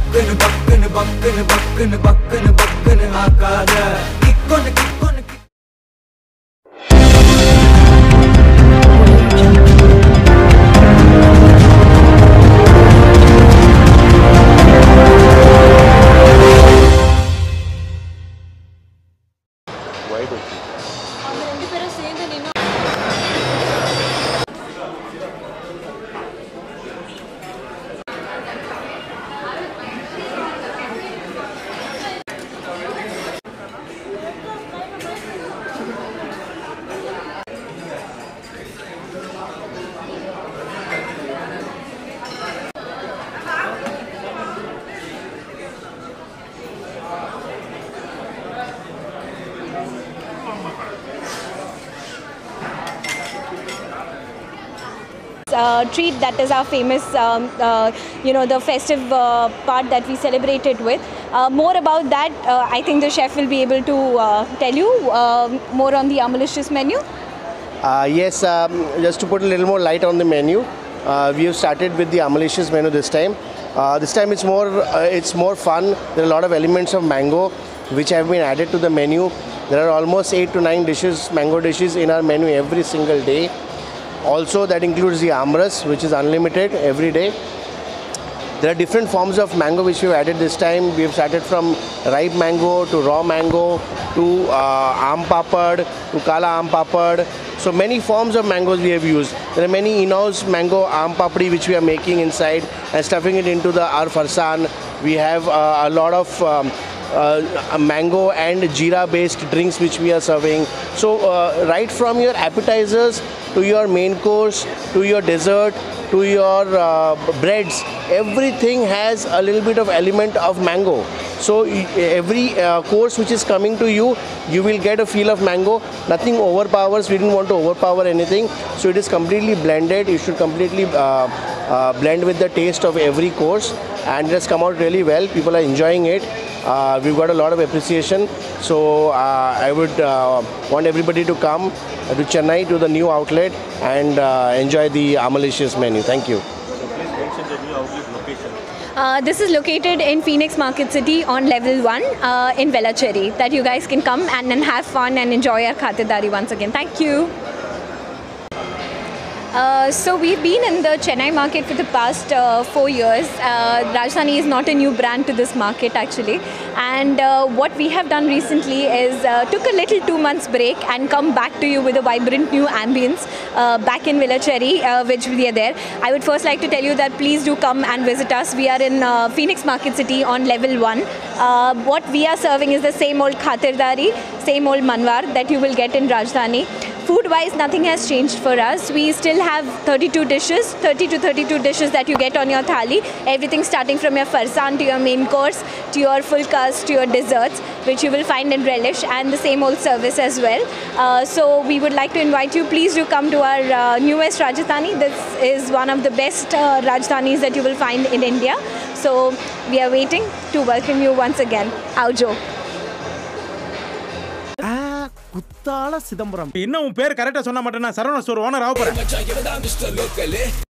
Treat that is our famous, the festive part that we celebrate it with. More about that, I think the chef will be able to tell you more on the Aamlicious menu. Yes, just to put a little more light on the menu, we have started with the Aamlicious menu this time. This time it's more fun. There are a lot of elements of mango which have been added to the menu. There are almost 8 to 9 dishes, mango dishes in our menu every single day. Also, that includes the Amras, which is unlimited every day. There are different forms of mango which we have added this time. We have started from ripe mango to raw mango to aam papad to kala aam papad. So many forms of mangoes we have used. There are many in-house mango aam papdi which we are making inside and stuffing it into our farsan. We have a lot of mango and jeera based drinks which we are serving. So right from your appetizers to your main course to your dessert to your breads, everything has a little bit of element of mango. So every course which is coming to you, you will get a feel of mango. Nothing overpowers. We didn't want to overpower anything. So it is completely blended. You should completely blend with the taste of every course, and it has come out really well. People are enjoying it. We've got a lot of appreciation. So I would want everybody to come to Chennai, to the new outlet, and enjoy the Aamlicious menu. Thank you. So please mention the new outlet location. This is located in Phoenix Market City on level 1 in Velachery, that you guys can come and then have fun and enjoy our khatidari once again. Thank you. So we've been in the Chennai market for the past 4 years. Rajdhani is not a new brand to this market actually, and what we have done recently is took a little 2 months break and come back to you with a vibrant new ambience back in Velachery, which we are there. I would first like to tell you that please do come and visit us. We are in Phoenix Market City on level 1. What we are serving is the same old khatidari, same old manwar that you will get in Rajdhani. Food-wise, nothing has changed for us. We still have 30 to 32 dishes that you get on your thali. Everything starting from your farsan to your main course, to your full course, to your desserts, which you will find in relish, and the same old service as well. So we would like to invite you, please do come to our newest Rajdhani. This is one of the best Rajdhanis that you will find in India. So we are waiting to welcome you once again. Aujo. குத்தால சிதம்பரம். இன்னும் உன் பேர் கரெக்டா சொன்னா மட்டும் நான் Saravana store owner ஆக போறேன்.